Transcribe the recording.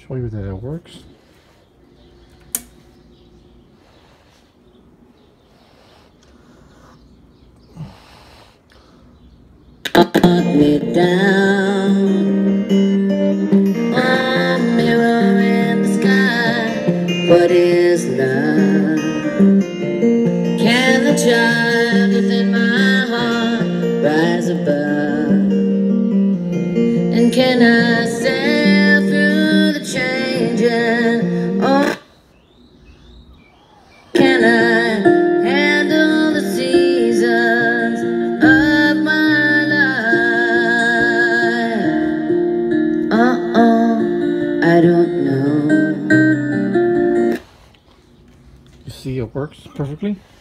show you that it works. Me down, a mirror in the sky. What is love? Can the child within my heart rise above? And can I sail through the changing? Or can I handle the seasons of my life? I don't know. You see, it works perfectly.